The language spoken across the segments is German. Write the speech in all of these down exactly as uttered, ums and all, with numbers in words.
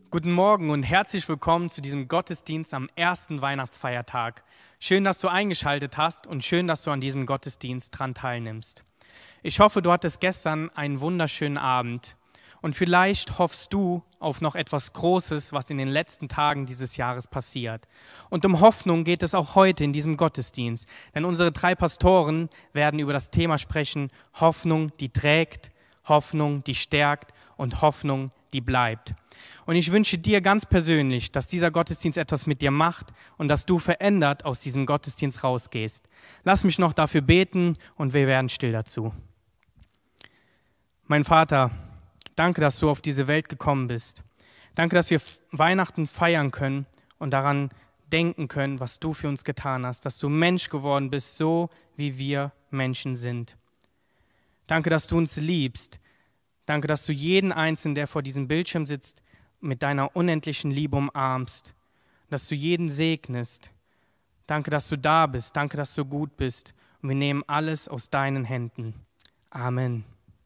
Guten Morgen und herzlich willkommen zu diesem Gottesdienst am ersten Weihnachtsfeiertag. Schön, dass du eingeschaltet hast und schön, dass du an diesem Gottesdienst dran teilnimmst. Ich hoffe, du hattest gestern einen wunderschönen Abend und vielleicht hoffst du auf noch etwas Großes, was in den letzten Tagen dieses Jahres passiert. Und um Hoffnung geht es auch heute in diesem Gottesdienst, denn unsere drei Pastoren werden über das Thema sprechen: Hoffnung, die trägt, Hoffnung, die stärkt und Hoffnung, die bleibt. Und ich wünsche dir ganz persönlich, dass dieser Gottesdienst etwas mit dir macht und dass du verändert aus diesem Gottesdienst rausgehst. Lass mich noch dafür beten und wir werden still dazu. Mein Vater, danke, dass du auf diese Welt gekommen bist. Danke, dass wir Weihnachten feiern können und daran denken können, was du für uns getan hast, dass du Mensch geworden bist, so wie wir Menschen sind. Danke, dass du uns liebst. Danke, dass du jeden Einzelnen, der vor diesem Bildschirm sitzt, mit deiner unendlichen Liebe umarmst, dass du jeden segnest. Danke, dass du da bist. Danke, dass du gut bist. Und wir nehmen alles aus deinen Händen. Amen.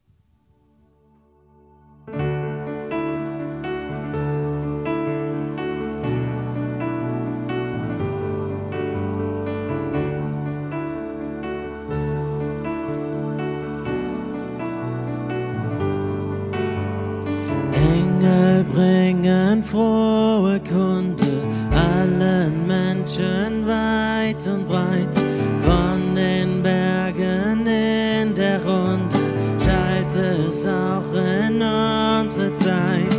Engel bringen frohe Kunde allen Menschen weit und breit. Von den Bergen in der Runde schallt es auch in unsere Zeit.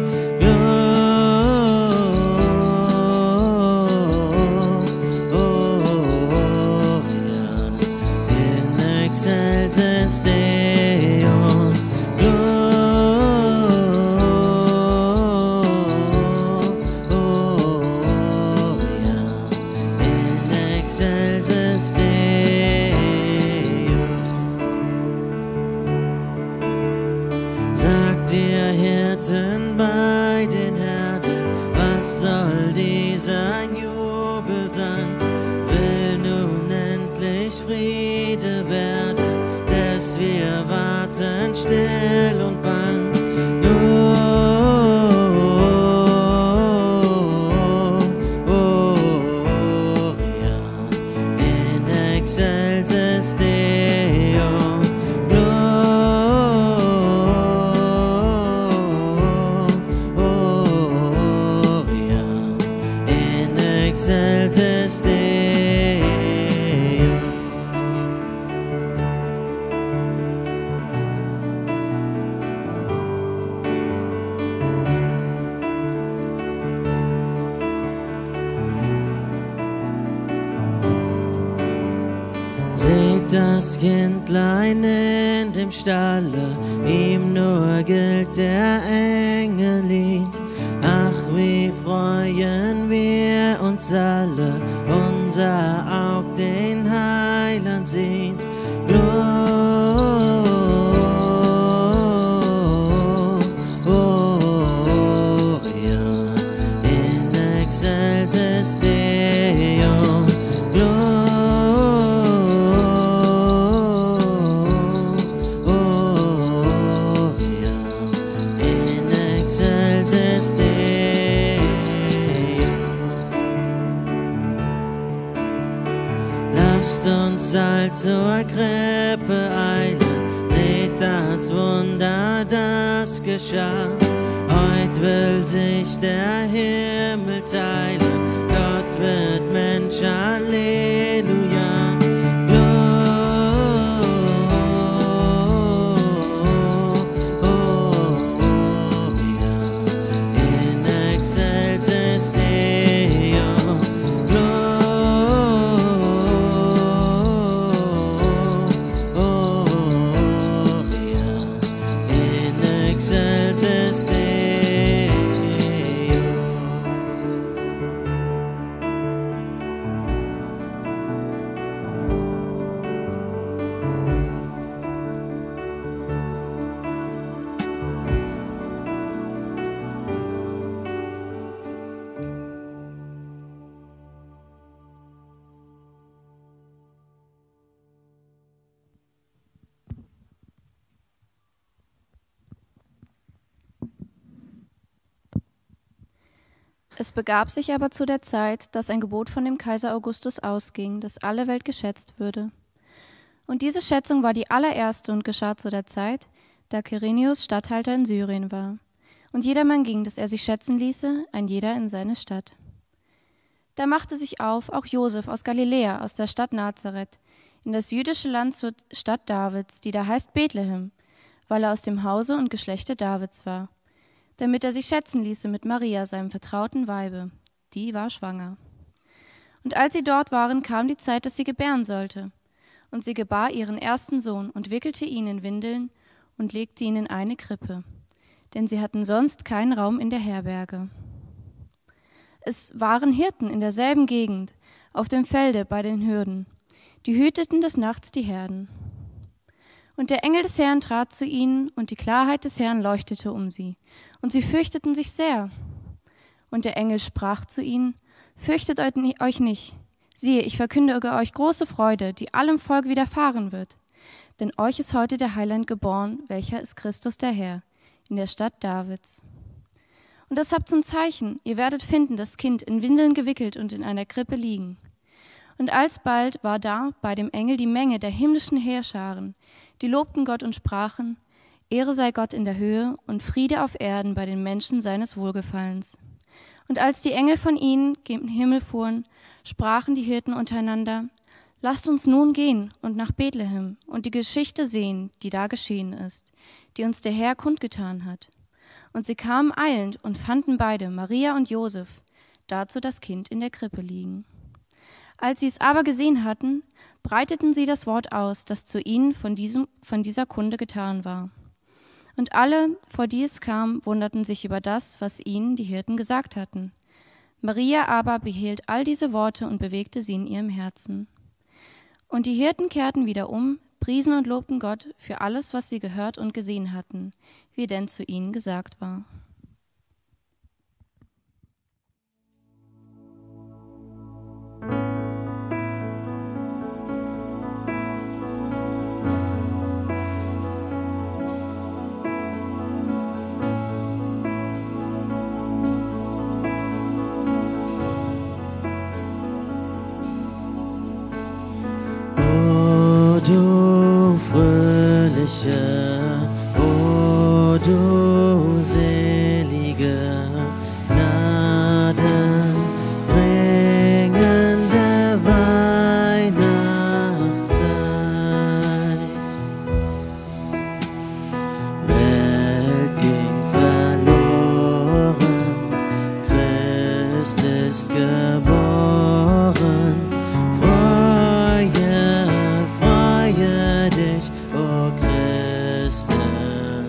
Gloria in excelsis Deo. Bei den Herden, was soll dieser Jubelsang? Will nun endlich Friede werden, dass wir warten still und bang. Gloria in excelsis Deo. Excelsis Deo. Seht das Kindlein in dem Stalle, ihm nur gilt der Engellied. Ach, wie freuen wir uns alle, unser Aug den Heiland sieht. Gloria in excelsis Deo. Gloria in excelsis Deo. Lasst uns all zur Krippe eilen, seht das Wunder, das geschah. Heut will sich der Himmel teilen, Gott wird Mensch, Halleluja. Gloria in excelsis Deo. Excelsis Deo. Es begab sich aber zu der Zeit, dass ein Gebot von dem Kaiser Augustus ausging, dass alle Welt geschätzt würde. Und diese Schätzung war die allererste und geschah zu der Zeit, da Quirinius Statthalter in Syrien war. Und jedermann ging, dass er sich schätzen ließe, ein jeder in seine Stadt. Da machte sich auf auch Josef aus Galiläa, aus der Stadt Nazareth, in das jüdische Land zur Stadt Davids, die da heißt Bethlehem, weil er aus dem Hause und Geschlechte Davids war, damit er sich schätzen ließe mit Maria, seinem vertrauten Weibe. Die war schwanger. Und als sie dort waren, kam die Zeit, dass sie gebären sollte. Und sie gebar ihren ersten Sohn und wickelte ihn in Windeln und legte ihn in eine Krippe, denn sie hatten sonst keinen Raum in der Herberge. Es waren Hirten in derselben Gegend, auf dem Felde bei den Hürden, die hüteten des Nachts die Herden. Und der Engel des Herrn trat zu ihnen, und die Klarheit des Herrn leuchtete um sie, und sie fürchteten sich sehr. Und der Engel sprach zu ihnen: Fürchtet euch nicht, siehe, ich verkündige euch große Freude, die allem Volk widerfahren wird. Denn euch ist heute der Heiland geboren, welcher ist Christus der Herr, in der Stadt Davids. Und das habt zum Zeichen, ihr werdet finden das Kind in Windeln gewickelt und in einer Krippe liegen. Und alsbald war da bei dem Engel die Menge der himmlischen Heerscharen, die lobten Gott und sprachen: Ehre sei Gott in der Höhe und Friede auf Erden bei den Menschen seines Wohlgefallens. Und als die Engel von ihnen gen Himmel fuhren, sprachen die Hirten untereinander: Lasst uns nun gehen und nach Bethlehem und die Geschichte sehen, die da geschehen ist, die uns der Herr kundgetan hat. Und sie kamen eilend und fanden beide, Maria und Josef, dazu das Kind in der Krippe liegen. Als sie es aber gesehen hatten, breiteten sie das Wort aus, das zu ihnen von, diesem, von dieser Kunde getan war. Und alle, vor die es kam, wunderten sich über das, was ihnen die Hirten gesagt hatten. Maria aber behielt all diese Worte und bewegte sie in ihrem Herzen. Und die Hirten kehrten wieder um, priesen und lobten Gott für alles, was sie gehört und gesehen hatten, wie denn zu ihnen gesagt war. O du fröhliche, o du selige, gnadenbringende Weihnachtszeit. Welt ging verloren, Christ ist geboren. Freue, freue dich, o Christenheit.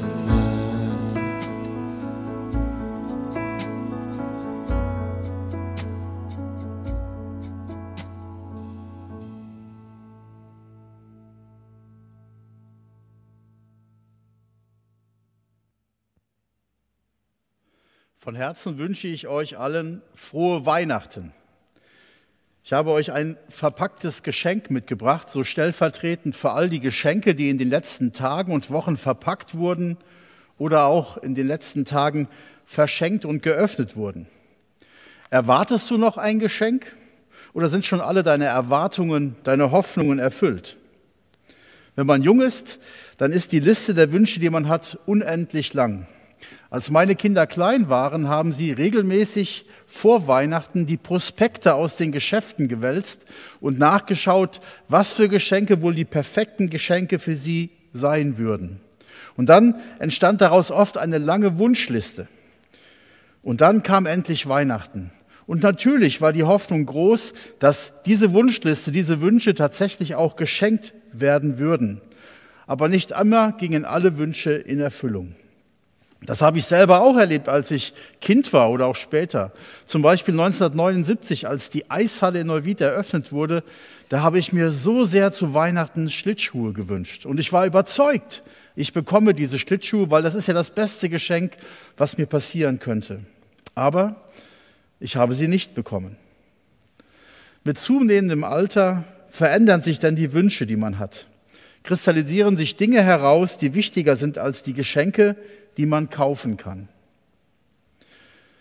Von Herzen wünsche ich euch allen frohe Weihnachten. Ich habe euch ein verpacktes Geschenk mitgebracht, so stellvertretend für all die Geschenke, die in den letzten Tagen und Wochen verpackt wurden oder auch in den letzten Tagen verschenkt und geöffnet wurden. Erwartest du noch ein Geschenk oder sind schon alle deine Erwartungen, deine Hoffnungen erfüllt? Wenn man jung ist, dann ist die Liste der Wünsche, die man hat, unendlich lang. Als meine Kinder klein waren, haben sie regelmäßig vor Weihnachten die Prospekte aus den Geschäften gewälzt und nachgeschaut, was für Geschenke wohl die perfekten Geschenke für sie sein würden. Und dann entstand daraus oft eine lange Wunschliste. Und dann kam endlich Weihnachten. Und natürlich war die Hoffnung groß, dass diese Wunschliste, diese Wünsche tatsächlich auch geschenkt werden würden. Aber nicht immer gingen alle Wünsche in Erfüllung. Das habe ich selber auch erlebt, als ich Kind war oder auch später. Zum Beispiel neunzehnhundertneunundsiebzig, als die Eishalle in Neuwied eröffnet wurde, da habe ich mir so sehr zu Weihnachten Schlittschuhe gewünscht. Und ich war überzeugt, ich bekomme diese Schlittschuhe, weil das ist ja das beste Geschenk, was mir passieren könnte. Aber ich habe sie nicht bekommen. Mit zunehmendem Alter verändern sich dann die Wünsche, die man hat. Kristallisieren sich Dinge heraus, die wichtiger sind als die Geschenke, die man kaufen kann.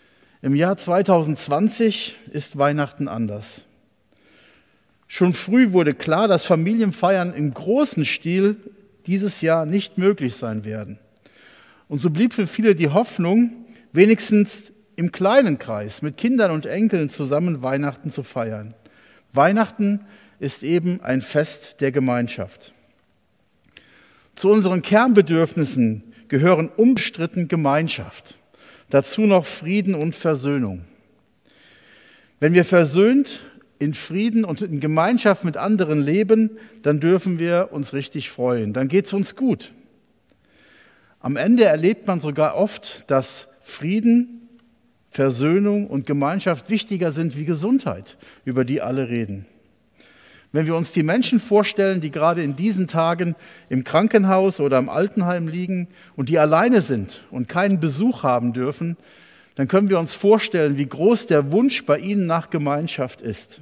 Im Jahr zweitausendzwanzig ist Weihnachten anders. Schon früh wurde klar, dass Familienfeiern im großen Stil dieses Jahr nicht möglich sein werden. Und so blieb für viele die Hoffnung, wenigstens im kleinen Kreis mit Kindern und Enkeln zusammen Weihnachten zu feiern. Weihnachten ist eben ein Fest der Gemeinschaft. Zu unseren Kernbedürfnissen gehören unbestritten Gemeinschaft, dazu noch Frieden und Versöhnung. Wenn wir versöhnt in Frieden und in Gemeinschaft mit anderen leben, dann dürfen wir uns richtig freuen, dann geht es uns gut. Am Ende erlebt man sogar oft, dass Frieden, Versöhnung und Gemeinschaft wichtiger sind wie Gesundheit, über die alle reden. Wenn wir uns die Menschen vorstellen, die gerade in diesen Tagen im Krankenhaus oder im Altenheim liegen und die alleine sind und keinen Besuch haben dürfen, dann können wir uns vorstellen, wie groß der Wunsch bei ihnen nach Gemeinschaft ist.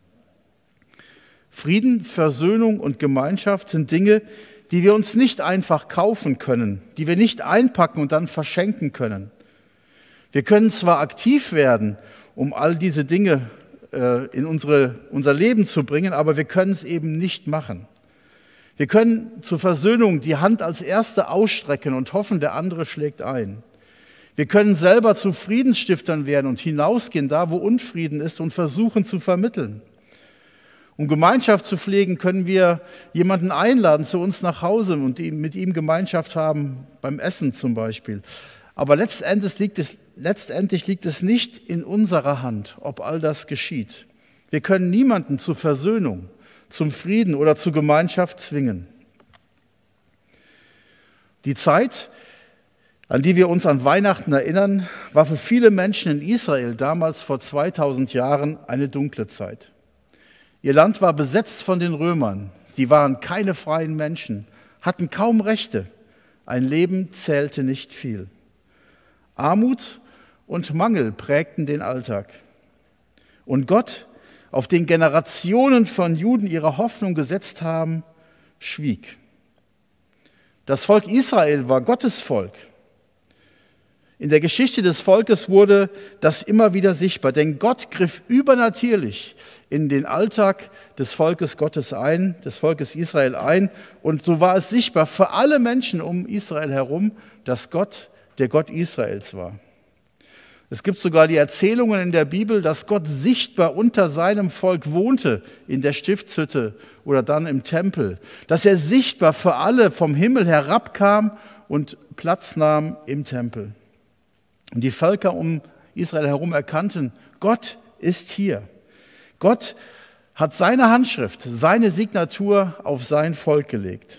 Frieden, Versöhnung und Gemeinschaft sind Dinge, die wir uns nicht einfach kaufen können, die wir nicht einpacken und dann verschenken können. Wir können zwar aktiv werden, um all diese Dinge in unsere, unser Leben zu bringen, aber wir können es eben nicht machen. Wir können zur Versöhnung die Hand als Erste ausstrecken und hoffen, der andere schlägt ein. Wir können selber zu Friedensstiftern werden und hinausgehen, da wo Unfrieden ist, und versuchen zu vermitteln. Um Gemeinschaft zu pflegen, können wir jemanden einladen zu uns nach Hause und mit ihm Gemeinschaft haben, beim Essen zum Beispiel. Aber letztendlich liegt es, letztendlich liegt es nicht in unserer Hand, ob all das geschieht. Wir können niemanden zur Versöhnung, zum Frieden oder zur Gemeinschaft zwingen. Die Zeit, an die wir uns an Weihnachten erinnern, war für viele Menschen in Israel damals vor zweitausend Jahren eine dunkle Zeit. Ihr Land war besetzt von den Römern. Sie waren keine freien Menschen, hatten kaum Rechte. Ein Leben zählte nicht viel. Armut und Mangel prägten den Alltag. Und Gott, auf den Generationen von Juden ihre Hoffnung gesetzt haben, schwieg. Das Volk Israel war Gottes Volk. In der Geschichte des Volkes wurde das immer wieder sichtbar, denn Gott griff übernatürlich in den Alltag des Volkes Gottes ein, des Volkes Israel ein. Und so war es sichtbar für alle Menschen um Israel herum, dass Gott der Gott Israels war. Es gibt sogar die Erzählungen in der Bibel, dass Gott sichtbar unter seinem Volk wohnte, in der Stiftshütte oder dann im Tempel, dass er sichtbar für alle vom Himmel herabkam und Platz nahm im Tempel. Und die Völker um Israel herum erkannten, Gott ist hier. Gott hat seine Handschrift, seine Signatur auf sein Volk gelegt.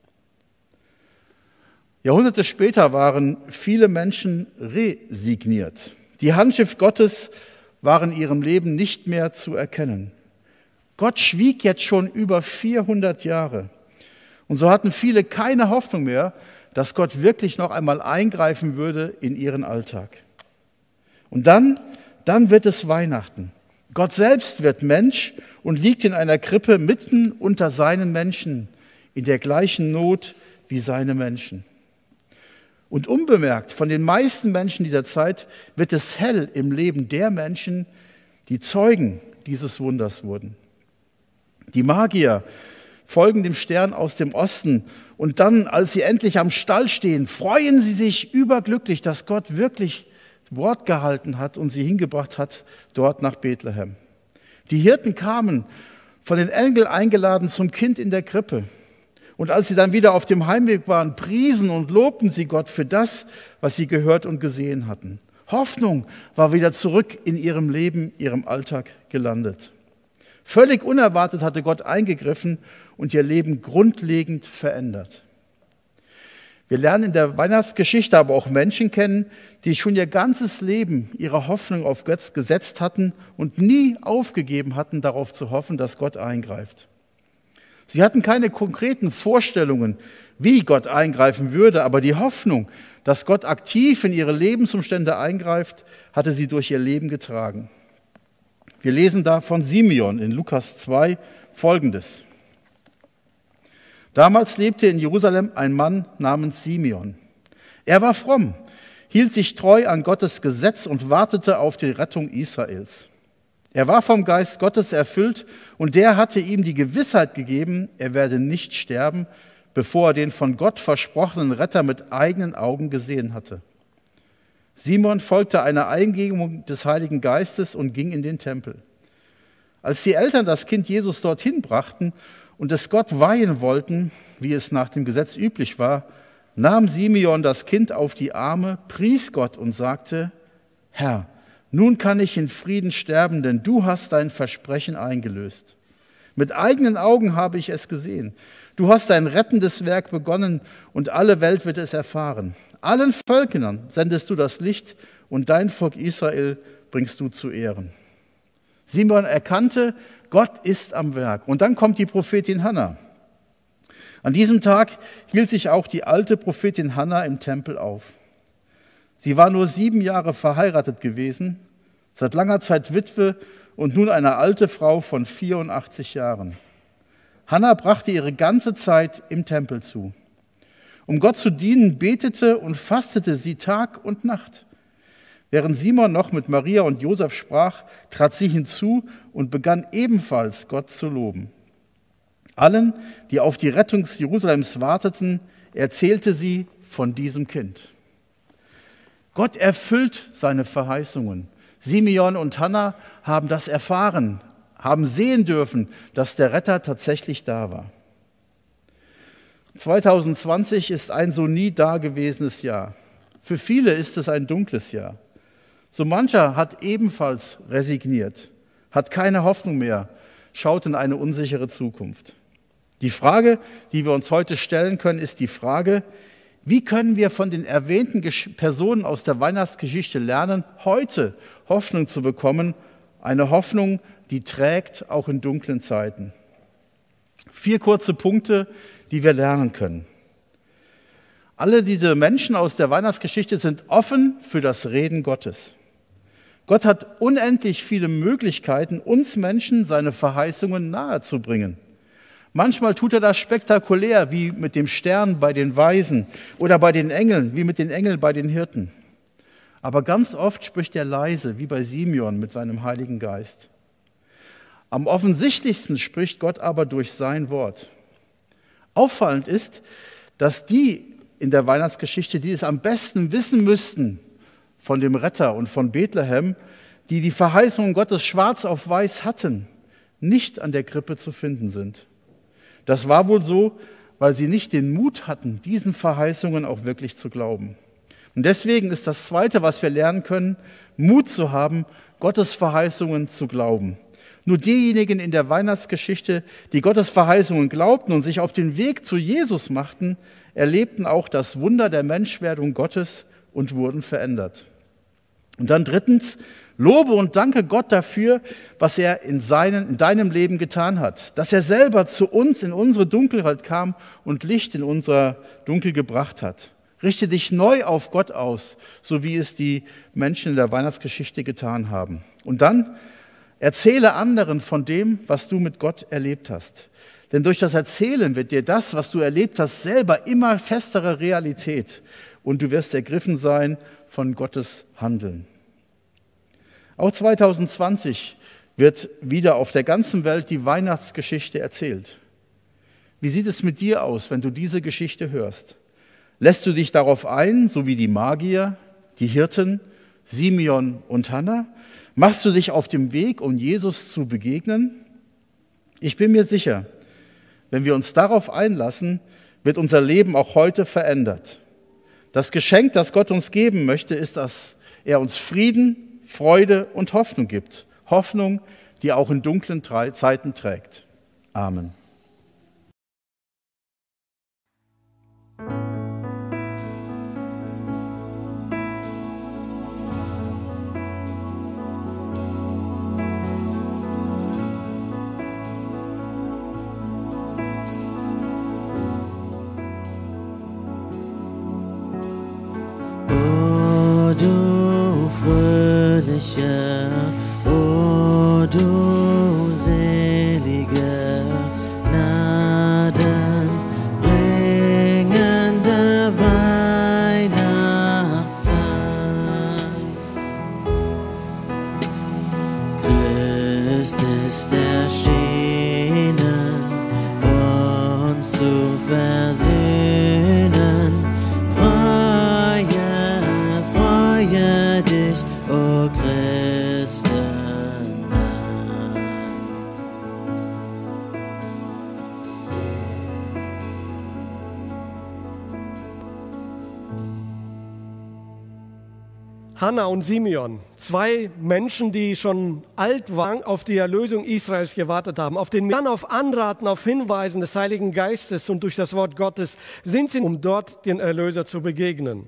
Jahrhunderte später waren viele Menschen resigniert. Die Handschrift Gottes war in ihrem Leben nicht mehr zu erkennen. Gott schwieg jetzt schon über vierhundert Jahre. Und so hatten viele keine Hoffnung mehr, dass Gott wirklich noch einmal eingreifen würde in ihren Alltag. Und dann, dann wird es Weihnachten. Gott selbst wird Mensch und liegt in einer Krippe mitten unter seinen Menschen, in der gleichen Not wie seine Menschen. Und unbemerkt von den meisten Menschen dieser Zeit wird es hell im Leben der Menschen, die Zeugen dieses Wunders wurden. Die Magier folgen dem Stern aus dem Osten und dann, als sie endlich am Stall stehen, freuen sie sich überglücklich, dass Gott wirklich Wort gehalten hat und sie hingebracht hat dort nach Bethlehem. Die Hirten kamen von den Engeln eingeladen zum Kind in der Krippe. Und als sie dann wieder auf dem Heimweg waren, priesen und lobten sie Gott für das, was sie gehört und gesehen hatten. Hoffnung war wieder zurück in ihrem Leben, ihrem Alltag gelandet. Völlig unerwartet hatte Gott eingegriffen und ihr Leben grundlegend verändert. Wir lernen in der Weihnachtsgeschichte aber auch Menschen kennen, die schon ihr ganzes Leben ihre Hoffnung auf Gott gesetzt hatten und nie aufgegeben hatten, darauf zu hoffen, dass Gott eingreift. Sie hatten keine konkreten Vorstellungen, wie Gott eingreifen würde, aber die Hoffnung, dass Gott aktiv in ihre Lebensumstände eingreift, hatte sie durch ihr Leben getragen. Wir lesen da von Simeon in Lukas zwei Folgendes. Damals lebte in Jerusalem ein Mann namens Simeon. Er war fromm, hielt sich treu an Gottes Gesetz und wartete auf die Rettung Israels. Er war vom Geist Gottes erfüllt und der hatte ihm die Gewissheit gegeben, er werde nicht sterben, bevor er den von Gott versprochenen Retter mit eigenen Augen gesehen hatte. Simon folgte einer Eingebung des Heiligen Geistes und ging in den Tempel. Als die Eltern das Kind Jesus dorthin brachten und es Gott weihen wollten, wie es nach dem Gesetz üblich war, nahm Simeon das Kind auf die Arme, pries Gott und sagte: Herr, nun kann ich in Frieden sterben, denn du hast dein Versprechen eingelöst. Mit eigenen Augen habe ich es gesehen. Du hast dein rettendes Werk begonnen und alle Welt wird es erfahren. Allen Völkern sendest du das Licht und dein Volk Israel bringst du zu Ehren. Simon erkannte, Gott ist am Werk. Und dann kommt die Prophetin Hannah. An diesem Tag hielt sich auch die alte Prophetin Hannah im Tempel auf. Sie war nur sieben Jahre verheiratet gewesen, seit langer Zeit Witwe und nun eine alte Frau von vierundachtzig Jahren. Hannah brachte ihre ganze Zeit im Tempel zu. Um Gott zu dienen, betete und fastete sie Tag und Nacht. Während Simon noch mit Maria und Josef sprach, trat sie hinzu und begann ebenfalls Gott zu loben. Allen, die auf die Rettung Jerusalems warteten, erzählte sie von diesem Kind. Gott erfüllt seine Verheißungen. Simeon und Hannah haben das erfahren, haben sehen dürfen, dass der Retter tatsächlich da war. zwanzig zwanzig ist ein so nie dagewesenes Jahr. Für viele ist es ein dunkles Jahr. So mancher hat ebenfalls resigniert, hat keine Hoffnung mehr, schaut in eine unsichere Zukunft. Die Frage, die wir uns heute stellen können, ist die Frage: Wie können wir von den erwähnten Personen aus der Weihnachtsgeschichte lernen, heute Hoffnung zu bekommen, eine Hoffnung, die trägt, auch in dunklen Zeiten? Vier kurze Punkte, die wir lernen können. Alle diese Menschen aus der Weihnachtsgeschichte sind offen für das Reden Gottes. Gott hat unendlich viele Möglichkeiten, uns Menschen seine Verheißungen nahezubringen. Manchmal tut er das spektakulär, wie mit dem Stern bei den Weisen oder bei den Engeln, wie mit den Engeln bei den Hirten. Aber ganz oft spricht er leise, wie bei Simeon mit seinem Heiligen Geist. Am offensichtlichsten spricht Gott aber durch sein Wort. Auffallend ist, dass die in der Weihnachtsgeschichte, die es am besten wissen müssten von dem Retter und von Bethlehem, die die Verheißungen Gottes schwarz auf weiß hatten, nicht an der Krippe zu finden sind. Das war wohl so, weil sie nicht den Mut hatten, diesen Verheißungen auch wirklich zu glauben. Und deswegen ist das Zweite, was wir lernen können, Mut zu haben, Gottes Verheißungen zu glauben. Nur diejenigen in der Weihnachtsgeschichte, die Gottes Verheißungen glaubten und sich auf den Weg zu Jesus machten, erlebten auch das Wunder der Menschwerdung Gottes und wurden verändert. Und dann drittens, lobe und danke Gott dafür, was er in, seinen, in deinem Leben getan hat, dass er selber zu uns in unsere Dunkelheit kam und Licht in unser Dunkel gebracht hat. Richte dich neu auf Gott aus, so wie es die Menschen in der Weihnachtsgeschichte getan haben. Und dann erzähle anderen von dem, was du mit Gott erlebt hast. Denn durch das Erzählen wird dir das, was du erlebt hast, selber immer festere Realität. Und du wirst ergriffen sein von Gottes Handeln. Auch zwanzig zwanzig wird wieder auf der ganzen Welt die Weihnachtsgeschichte erzählt. Wie sieht es mit dir aus, wenn du diese Geschichte hörst? Lässt du dich darauf ein, so wie die Magier, die Hirten, Simeon und Hannah? Machst du dich auf dem Weg, um Jesus zu begegnen? Ich bin mir sicher, wenn wir uns darauf einlassen, wird unser Leben auch heute verändert. Das Geschenk, das Gott uns geben möchte, ist, dass er uns Frieden, Freude und Hoffnung gibt. Hoffnung, die auch in dunklen Zeiten trägt. Amen. O du selige, gnadenbringende Weihnachtszeit. erschienen, uns zu versöhnen. Freue, freue dich, o Christenheit. Hannah und Simeon, zwei Menschen, die schon alt waren, auf die Erlösung Israels gewartet haben, auf den dann auf Anraten, auf Hinweisen des Heiligen Geistes und durch das Wort Gottes sind sie, um dort den Erlöser zu begegnen.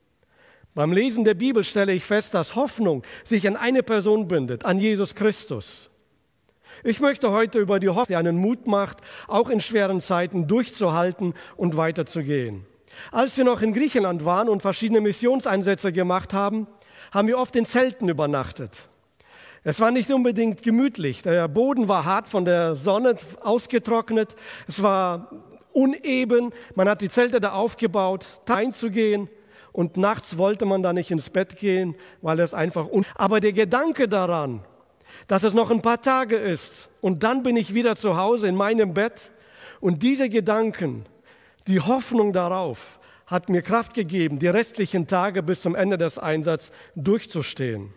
Beim Lesen der Bibel stelle ich fest, dass Hoffnung sich an eine Person bindet, an Jesus Christus. Ich möchte heute über die Hoffnung, die einen Mut macht, auch in schweren Zeiten durchzuhalten und weiterzugehen. Als wir noch in Griechenland waren und verschiedene Missionseinsätze gemacht haben, haben wir oft in Zelten übernachtet. Es war nicht unbedingt gemütlich. Der Boden war hart von der Sonne ausgetrocknet. Es war uneben. Man hat die Zelte da aufgebaut, einzugehen. Und nachts wollte man da nicht ins Bett gehen, weil es einfach un... Aber der Gedanke daran, dass es noch ein paar Tage ist und dann bin ich wieder zu Hause in meinem Bett und diese Gedanken, die Hoffnung darauf, hat mir Kraft gegeben, die restlichen Tage bis zum Ende des Einsatzes durchzustehen.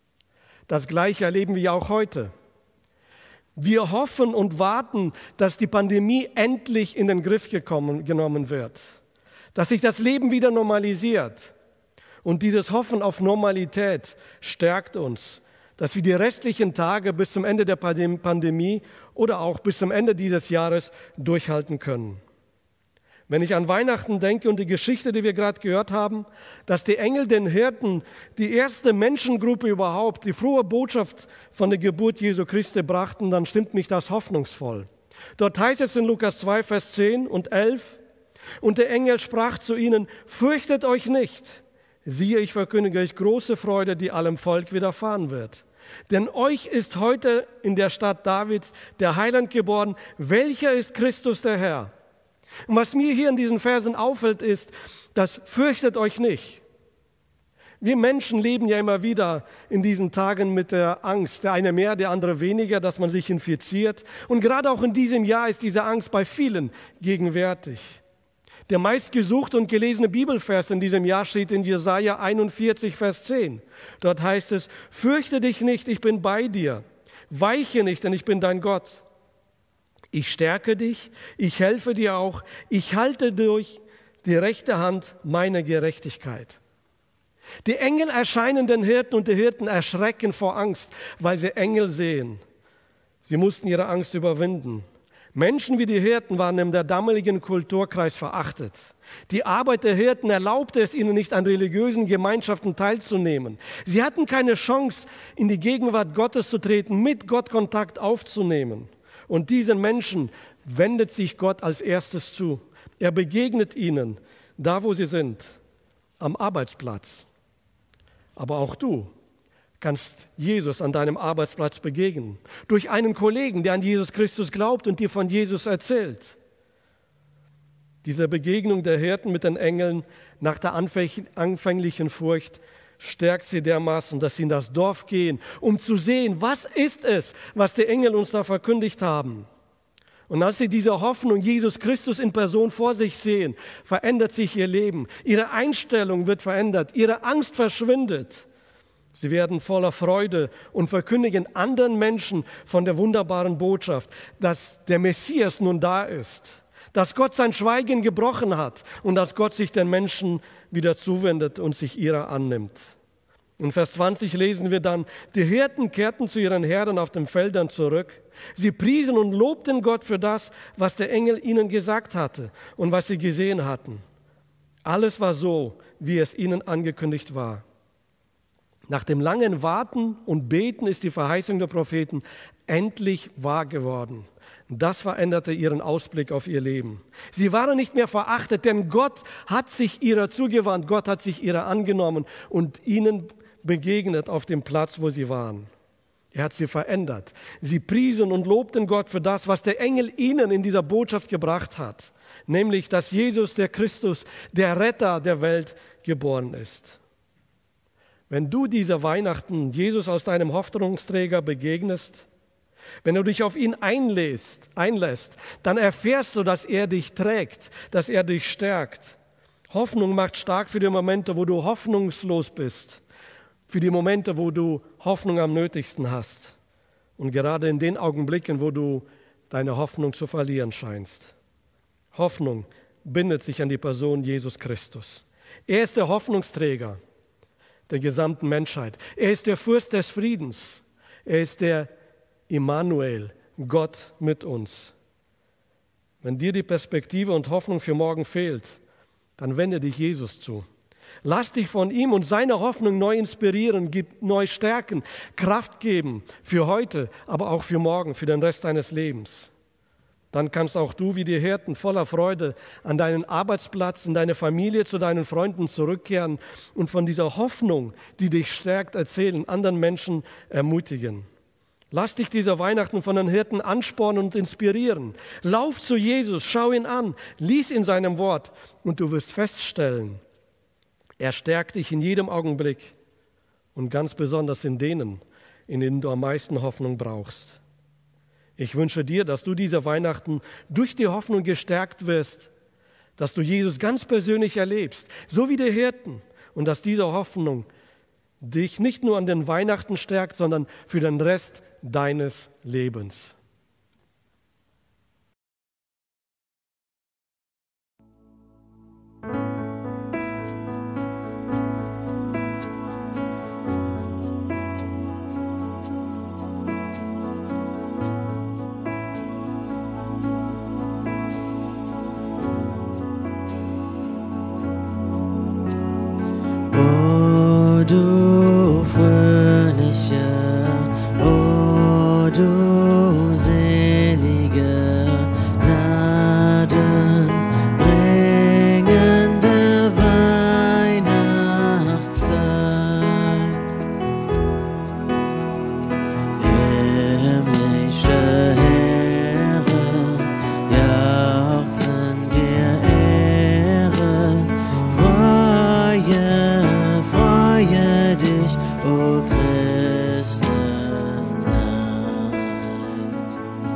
Das Gleiche erleben wir auch heute. Wir hoffen und warten, dass die Pandemie endlich in den Griff gekommen, genommen wird, dass sich das Leben wieder normalisiert. Und dieses Hoffen auf Normalität stärkt uns, dass wir die restlichen Tage bis zum Ende der Pandemie oder auch bis zum Ende dieses Jahres durchhalten können. Wenn ich an Weihnachten denke und die Geschichte, die wir gerade gehört haben, dass die Engel den Hirten, die erste Menschengruppe überhaupt, die frohe Botschaft von der Geburt Jesu Christi brachten, dann stimmt mich das hoffnungsvoll. Dort heißt es in Lukas zwei, Vers zehn und elf, und der Engel sprach zu ihnen, fürchtet euch nicht, siehe, ich verkündige euch große Freude, die allem Volk widerfahren wird. Denn euch ist heute in der Stadt Davids der Heiland geboren, welcher ist Christus der Herr. Und was mir hier in diesen Versen auffällt, ist, dass fürchtet euch nicht. Wir Menschen leben ja immer wieder in diesen Tagen mit der Angst, der eine mehr, der andere weniger, dass man sich infiziert. Und gerade auch in diesem Jahr ist diese Angst bei vielen gegenwärtig. Der meistgesuchte und gelesene Bibelvers in diesem Jahr steht in Jesaja einundvierzig, Vers zehn. Dort heißt es, fürchte dich nicht, ich bin bei dir. Weiche nicht, denn ich bin dein Gott. Ich stärke dich, ich helfe dir auch, ich halte durch die rechte Hand meine Gerechtigkeit. Die Engel erscheinen den Hirten und die Hirten erschrecken vor Angst, weil sie Engel sehen. Sie mussten ihre Angst überwinden. Menschen wie die Hirten waren in der damaligen Kulturkreis verachtet. Die Arbeit der Hirten erlaubte es ihnen nicht, an religiösen Gemeinschaften teilzunehmen. Sie hatten keine Chance, in die Gegenwart Gottes zu treten, mit Gott Kontakt aufzunehmen. Und diesen Menschen wendet sich Gott als erstes zu. Er begegnet ihnen, da wo sie sind, am Arbeitsplatz. Aber auch du kannst Jesus an deinem Arbeitsplatz begegnen. Durch einen Kollegen, der an Jesus Christus glaubt und dir von Jesus erzählt. Diese Begegnung der Hirten mit den Engeln nach der anfänglichen Furcht stärkt sie dermaßen, dass sie in das Dorf gehen, um zu sehen, was ist es, was die Engel uns da verkündigt haben. Und als sie diese Hoffnung, Jesus Christus in Person vor sich sehen, verändert sich ihr Leben. Ihre Einstellung wird verändert, ihre Angst verschwindet. Sie werden voller Freude und verkündigen anderen Menschen von der wunderbaren Botschaft, dass der Messias nun da ist, dass Gott sein Schweigen gebrochen hat und dass Gott sich den Menschen wieder zuwendet und sich ihrer annimmt. In Vers zwanzig lesen wir dann, die Hirten kehrten zu ihren Herden auf den Feldern zurück. Sie priesen und lobten Gott für das, was der Engel ihnen gesagt hatte und was sie gesehen hatten. Alles war so, wie es ihnen angekündigt war. Nach dem langen Warten und Beten ist die Verheißung der Propheten endlich wahr geworden. Das veränderte ihren Ausblick auf ihr Leben. Sie waren nicht mehr verachtet, denn Gott hat sich ihrer zugewandt, Gott hat sich ihrer angenommen und ihnen begegnet auf dem Platz, wo sie waren. Er hat sie verändert. Sie priesen und lobten Gott für das, was der Engel ihnen in dieser Botschaft gebracht hat, nämlich, dass Jesus, der Christus, der Retter der Welt, geboren ist. Wenn du dieser Weihnachten Jesus als deinem Hoffnungsträger begegnest, Wenn du dich auf ihn einlässt, einlässt, dann erfährst du, dass er dich trägt, dass er dich stärkt. Hoffnung macht stark für die Momente, wo du hoffnungslos bist, für die Momente, wo du Hoffnung am nötigsten hast und gerade in den Augenblicken, wo du deine Hoffnung zu verlieren scheinst. Hoffnung bindet sich an die Person Jesus Christus. Er ist der Hoffnungsträger der gesamten Menschheit. Er ist der Fürst des Friedens. Er ist der Immanuel, Gott mit uns. Wenn dir die Perspektive und Hoffnung für morgen fehlt, dann wende dich Jesus zu. Lass dich von ihm und seiner Hoffnung neu inspirieren, neu stärken, Kraft geben für heute, aber auch für morgen, für den Rest deines Lebens. Dann kannst auch du wie die Hirten voller Freude an deinen Arbeitsplatz, in deine Familie, zu deinen Freunden zurückkehren und von dieser Hoffnung, die dich stärkt, erzählen, anderen Menschen ermutigen. Lass dich dieser Weihnachten von den Hirten anspornen und inspirieren. Lauf zu Jesus, schau ihn an, lies in seinem Wort und du wirst feststellen, er stärkt dich in jedem Augenblick und ganz besonders in denen, in denen du am meisten Hoffnung brauchst. Ich wünsche dir, dass du diese Weihnachten durch die Hoffnung gestärkt wirst, dass du Jesus ganz persönlich erlebst, so wie die Hirten, und dass diese Hoffnung dich nicht nur an den Weihnachten stärkt, sondern für den Rest deines Lebens. O du fröhliche, o du selige, gnadenbringende Weihnachtszeit. Himmlische Heere jauchzen dir Ehre, freue, freue dich, o Christenheit.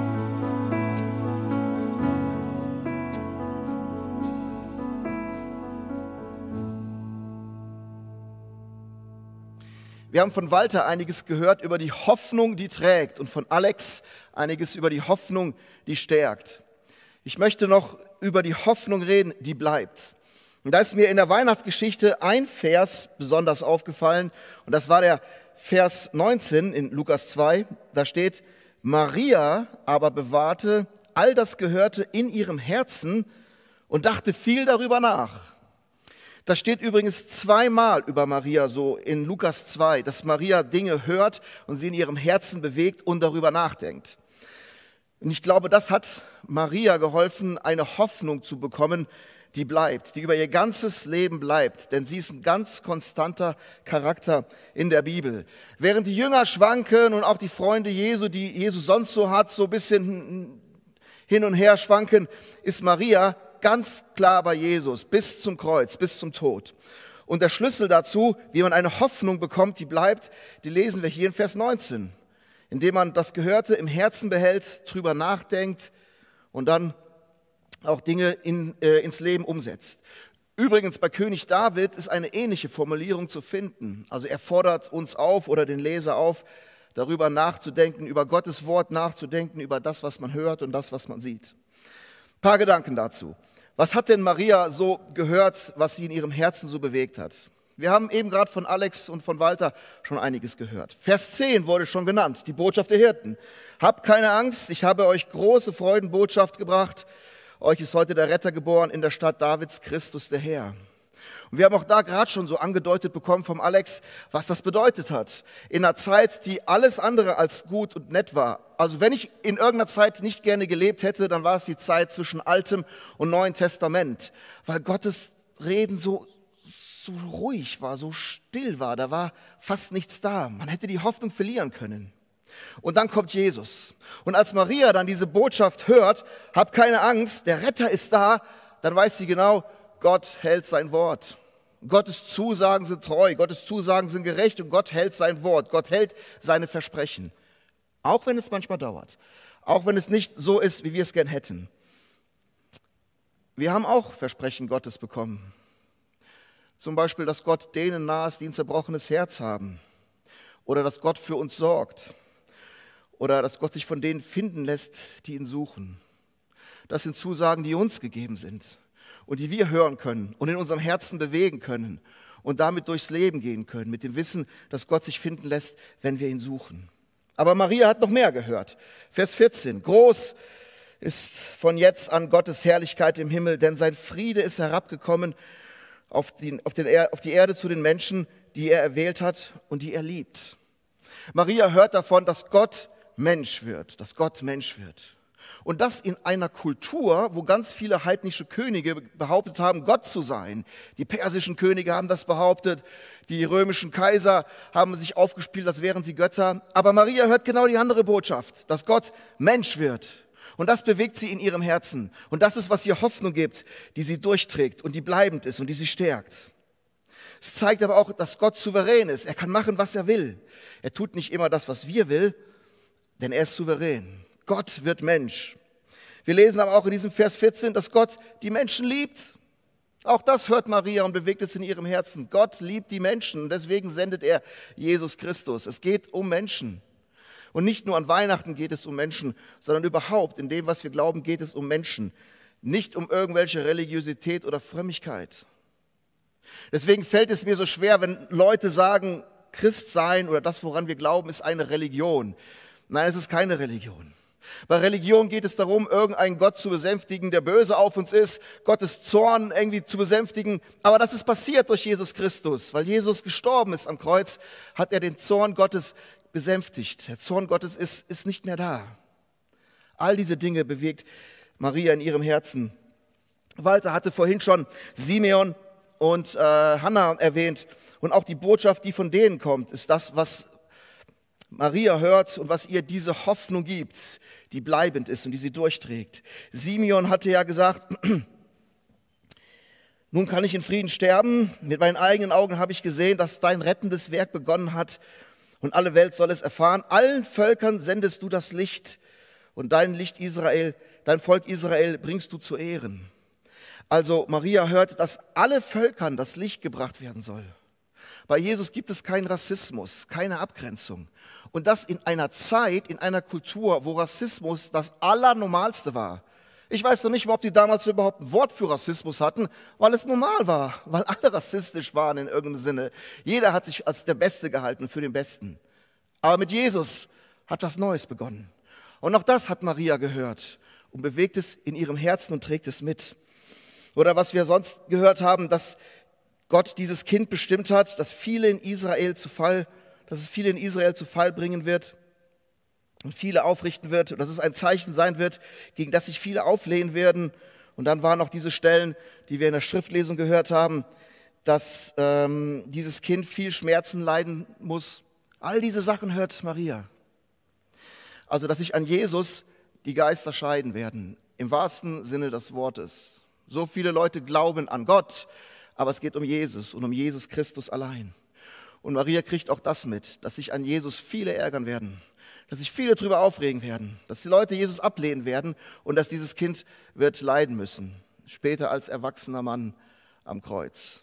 Wir haben von Walter einiges gehört über die Hoffnung, die trägt, und von Alex einiges über die Hoffnung, die stärkt. Ich möchte noch über die Hoffnung reden, die bleibt. Und da ist mir in der Weihnachtsgeschichte ein Vers besonders aufgefallen, und das war der Vers neunzehn in Lukas zwei. Da steht: Maria aber bewahrte all das Gehörte in ihrem Herzen und dachte viel darüber nach. Das steht übrigens zweimal über Maria so in Lukas zwei, dass Maria Dinge hört und sie in ihrem Herzen bewegt und darüber nachdenkt. Und ich glaube, das hat Maria geholfen, eine Hoffnung zu bekommen, die bleibt, die über ihr ganzes Leben bleibt, denn sie ist ein ganz konstanter Charakter in der Bibel. Während die Jünger schwanken und auch die Freunde Jesu, die Jesus sonst so hat, so ein bisschen hin und her schwanken, ist Maria ganz klar bei Jesus, bis zum Kreuz, bis zum Tod. Und der Schlüssel dazu, wie man eine Hoffnung bekommt, die bleibt, die lesen wir hier in Vers neunzehn. Indem man das Gehörte im Herzen behält, drüber nachdenkt und dann auch Dinge in, äh, ins Leben umsetzt. Übrigens, bei König David ist eine ähnliche Formulierung zu finden. Also er fordert uns auf oder den Leser auf, darüber nachzudenken, über Gottes Wort nachzudenken, über das, was man hört und das, was man sieht. Ein paar Gedanken dazu. Was hat denn Maria so gehört, was sie in ihrem Herzen so bewegt hat? Wir haben eben gerade von Alex und von Walter schon einiges gehört. Vers zehn wurde schon genannt, die Botschaft der Hirten. Habt keine Angst, ich habe euch große Freudenbotschaft gebracht. Euch ist heute der Retter geboren in der Stadt Davids, Christus der Herr. Und wir haben auch da gerade schon so angedeutet bekommen vom Alex, was das bedeutet hat. In einer Zeit, die alles andere als gut und nett war. Also wenn ich in irgendeiner Zeit nicht gerne gelebt hätte, dann war es die Zeit zwischen Altem und Neuen Testament. Weil Gottes Reden so, so ruhig war, so still war. Da war fast nichts da. Man hätte die Hoffnung verlieren können. Und dann kommt Jesus. Und als Maria dann diese Botschaft hört, habt keine Angst, der Retter ist da, dann weiß sie genau, Gott hält sein Wort. Gottes Zusagen sind treu, Gottes Zusagen sind gerecht und Gott hält sein Wort, Gott hält seine Versprechen. Auch wenn es manchmal dauert. Auch wenn es nicht so ist, wie wir es gern hätten. Wir haben auch Versprechen Gottes bekommen. Zum Beispiel, dass Gott denen nahe ist, die ein zerbrochenes Herz haben. Oder dass Gott für uns sorgt. Oder dass Gott sich von denen finden lässt, die ihn suchen. Das sind Zusagen, die uns gegeben sind und die wir hören können und in unserem Herzen bewegen können und damit durchs Leben gehen können, mit dem Wissen, dass Gott sich finden lässt, wenn wir ihn suchen. Aber Maria hat noch mehr gehört. Vers vierzehn. Groß ist von jetzt an Gottes Herrlichkeit im Himmel, denn sein Friede ist herabgekommen auf die, auf den, auf die Erde zu den Menschen, die er erwählt hat und die er liebt. Maria hört davon, dass Gott Mensch wird, dass Gott Mensch wird. Und das in einer Kultur, wo ganz viele heidnische Könige behauptet haben, Gott zu sein. Die persischen Könige haben das behauptet, die römischen Kaiser haben sich aufgespielt, als wären sie Götter. Aber Maria hört genau die andere Botschaft, dass Gott Mensch wird. Und das bewegt sie in ihrem Herzen. Und das ist, was ihr Hoffnung gibt, die sie durchträgt und die bleibend ist und die sie stärkt. Es zeigt aber auch, dass Gott souverän ist. Er kann machen, was er will. Er tut nicht immer das, was wir will, denn er ist souverän. Gott wird Mensch. Wir lesen aber auch in diesem Vers vierzehn, dass Gott die Menschen liebt. Auch das hört Maria und bewegt es in ihrem Herzen. Gott liebt die Menschen und deswegen sendet er Jesus Christus. Es geht um Menschen. Und nicht nur an Weihnachten geht es um Menschen, sondern überhaupt in dem, was wir glauben, geht es um Menschen. Nicht um irgendwelche Religiosität oder Frömmigkeit. Deswegen fällt es mir so schwer, wenn Leute sagen, Christ sein oder das, woran wir glauben, ist eine Religion. Nein, es ist keine Religion. Bei Religion geht es darum, irgendeinen Gott zu besänftigen, der böse auf uns ist, Gottes Zorn irgendwie zu besänftigen. Aber das ist passiert durch Jesus Christus. Weil Jesus gestorben ist am Kreuz, hat er den Zorn Gottes besänftigt. Der Zorn Gottes ist, ist nicht mehr da. All diese Dinge bewegt Maria in ihrem Herzen. Walter hatte vorhin schon Simeon und äh, Hannah erwähnt. Und auch die Botschaft, die von denen kommt, ist das, was Maria hört und was ihr diese Hoffnung gibt, die bleibend ist und die sie durchträgt. Simeon hatte ja gesagt, nun kann ich in Frieden sterben. Mit meinen eigenen Augen habe ich gesehen, dass dein rettendes Werk begonnen hat und alle Welt soll es erfahren. Allen Völkern sendest du das Licht und dein Licht Israel, dein Volk Israel bringst du zu Ehren. Also Maria hört, dass alle Völkern das Licht gebracht werden soll. Bei Jesus gibt es keinen Rassismus, keine Abgrenzung. Und das in einer Zeit, in einer Kultur, wo Rassismus das Allernormalste war. Ich weiß noch nicht mal, ob die damals überhaupt ein Wort für Rassismus hatten, weil es normal war, weil alle rassistisch waren in irgendeinem Sinne. Jeder hat sich als der Beste gehalten, für den Besten. Aber mit Jesus hat was Neues begonnen. Und auch das hat Maria gehört und bewegt es in ihrem Herzen und trägt es mit. Oder was wir sonst gehört haben, dass Gott dieses Kind bestimmt hat, dass viele in Israel zu Fall, dass es viele in Israel zu Fall bringen wird und viele aufrichten wird und dass es ein Zeichen sein wird, gegen das sich viele auflehnen werden. Und dann waren auch diese Stellen, die wir in der Schriftlesung gehört haben, dass ähm, dieses Kind viel Schmerzen leiden muss. All diese Sachen hört Maria. Also, dass sich an Jesus die Geister scheiden werden, im wahrsten Sinne des Wortes. So viele Leute glauben an Gott, aber es geht um Jesus und um Jesus Christus allein. Und Maria kriegt auch das mit, dass sich an Jesus viele ärgern werden, dass sich viele darüber aufregen werden, dass die Leute Jesus ablehnen werden und dass dieses Kind wird leiden müssen, später als erwachsener Mann am Kreuz.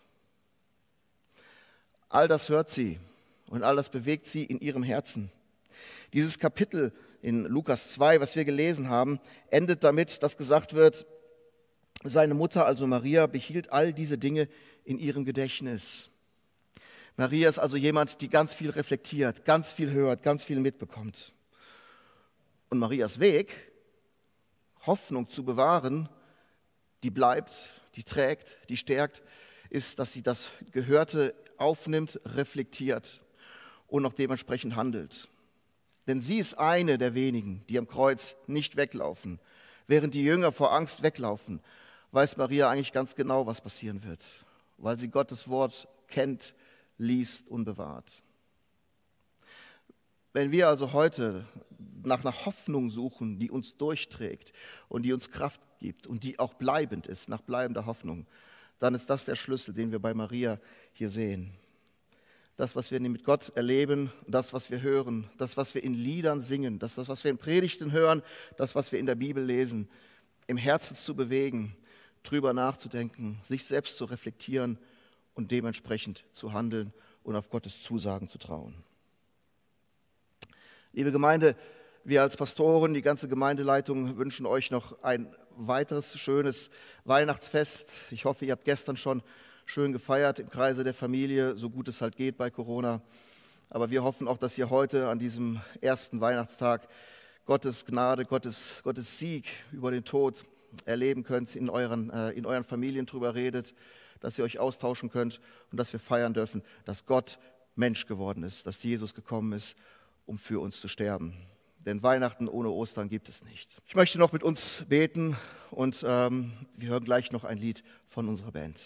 All das hört sie und all das bewegt sie in ihrem Herzen. Dieses Kapitel in Lukas zwei, was wir gelesen haben, endet damit, dass gesagt wird, seine Mutter, also Maria, behielt all diese Dinge in ihrem Gedächtnis. Maria ist also jemand, die ganz viel reflektiert, ganz viel hört, ganz viel mitbekommt. Und Marias Weg, Hoffnung zu bewahren, die bleibt, die trägt, die stärkt, ist, dass sie das Gehörte aufnimmt, reflektiert und auch dementsprechend handelt. Denn sie ist eine der wenigen, die am Kreuz nicht weglaufen. Während die Jünger vor Angst weglaufen, weiß Maria eigentlich ganz genau, was passieren wird, weil sie Gottes Wort kennt, liest und bewahrt. Wenn wir also heute nach einer Hoffnung suchen, die uns durchträgt und die uns Kraft gibt und die auch bleibend ist, nach bleibender Hoffnung, dann ist das der Schlüssel, den wir bei Maria hier sehen. das, was wir mit Gott erleben, das, was wir hören, das, was wir in Liedern singen, das, was wir in Predigten hören, das, was wir in der Bibel lesen, im Herzen zu bewegen, drüber nachzudenken, sich selbst zu reflektieren und dementsprechend zu handeln und auf Gottes Zusagen zu trauen. Liebe Gemeinde, wir als Pastoren, die ganze Gemeindeleitung wünschen euch noch ein weiteres schönes Weihnachtsfest. Ich hoffe, ihr habt gestern schon schön gefeiert im Kreise der Familie, so gut es halt geht bei Corona. Aber wir hoffen auch, dass ihr heute an diesem ersten Weihnachtstag Gottes Gnade, Gottes, Gottes Sieg über den Tod erleben könnt, in euren, äh, in euren Familien drüber redet, dass ihr euch austauschen könnt und dass wir feiern dürfen, dass Gott Mensch geworden ist, dass Jesus gekommen ist, um für uns zu sterben. Denn Weihnachten ohne Ostern gibt es nicht. Ich möchte noch mit uns beten und ähm, wir hören gleich noch ein Lied von unserer Band.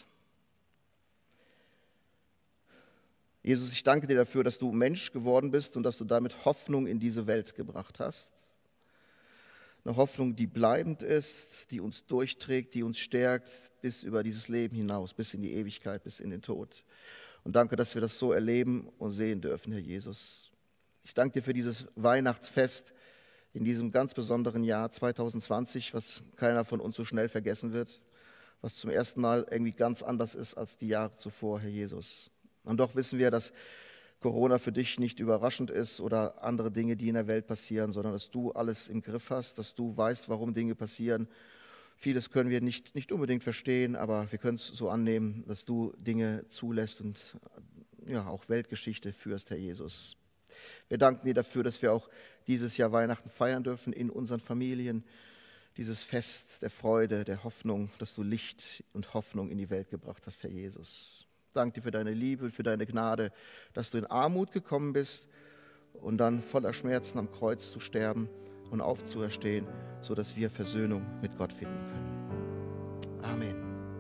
Jesus, ich danke dir dafür, dass du Mensch geworden bist und dass du damit Hoffnung in diese Welt gebracht hast. Eine Hoffnung, die bleibend ist, die uns durchträgt, die uns stärkt bis über dieses Leben hinaus, bis in die Ewigkeit, bis in den Tod. Und danke, dass wir das so erleben und sehen dürfen, Herr Jesus. Ich danke dir für dieses Weihnachtsfest in diesem ganz besonderen Jahr zwanzig zwanzig, was keiner von uns so schnell vergessen wird, was zum ersten Mal irgendwie ganz anders ist als die Jahre zuvor, Herr Jesus. Und doch wissen wir, dass Corona für dich nicht überraschend ist oder andere Dinge, die in der Welt passieren, sondern dass du alles im Griff hast, dass du weißt, warum Dinge passieren. Vieles können wir nicht, nicht unbedingt verstehen, aber wir können es so annehmen, dass du Dinge zulässt und ja, auch Weltgeschichte führst, Herr Jesus. Wir danken dir dafür, dass wir auch dieses Jahr Weihnachten feiern dürfen in unseren Familien. Dieses Fest der Freude, der Hoffnung, dass du Licht und Hoffnung in die Welt gebracht hast, Herr Jesus. Danke dir für deine Liebe und für deine Gnade, dass du in Armut gekommen bist und dann voller Schmerzen am Kreuz zu sterben und aufzuerstehen, sodass wir Versöhnung mit Gott finden können. Amen.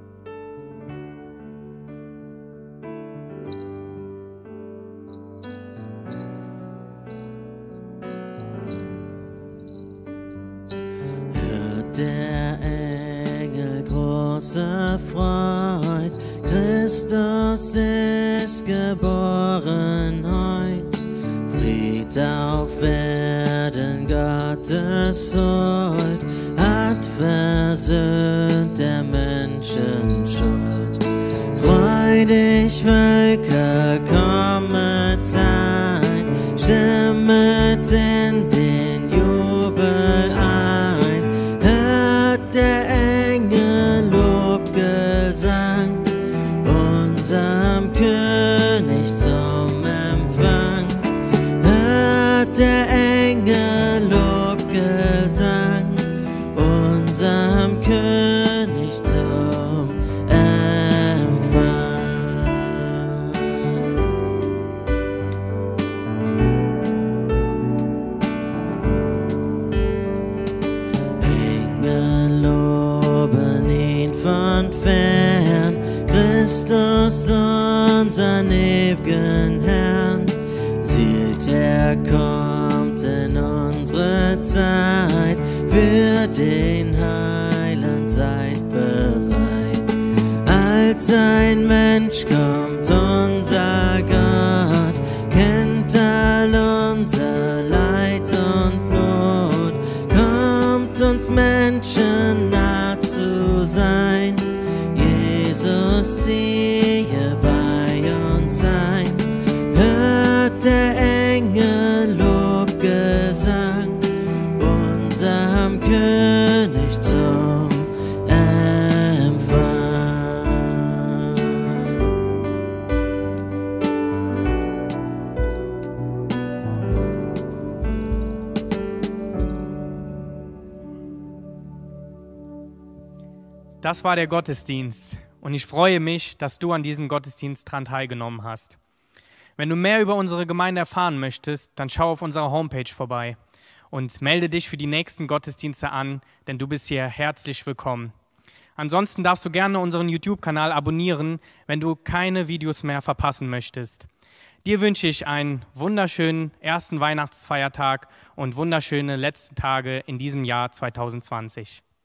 Hört der Engel große Freud, Christus ist geboren heut. Fried auf Erden, Gottes Huld, hat versöhnt der Menschen Schuld. Freudig Völker, kommet ein, stimmet in den Jubel ein. Hört der Engel Lobgesang, unserem König zum Empfang. Hört der Engel Lobgesang, unserem König zum Empfang. Engel loben ihn von fern, Christus, unseren ewigen Herrn. Sieht, er kommt in unsere Zeit, für den Heiland seid bereit. Als ein Mensch kommt unser Gott, kennt all unser Leid und Not, kommt uns Menschen nah zu sein. Jesus, siehe bei uns ein. Hört der Engel Lobgesang, unserem König zum Empfang. Das war der Gottesdienst und ich freue mich, dass du an diesem Gottesdienst daran teilgenommen hast. Wenn du mehr über unsere Gemeinde erfahren möchtest, dann schau auf unserer Homepage vorbei und melde dich für die nächsten Gottesdienste an, denn du bist hier herzlich willkommen. Ansonsten darfst du gerne unseren YouTube-Kanal abonnieren, wenn du keine Videos mehr verpassen möchtest. Dir wünsche ich einen wunderschönen ersten Weihnachtsfeiertag und wunderschöne letzte Tage in diesem Jahr zwanzig zwanzig.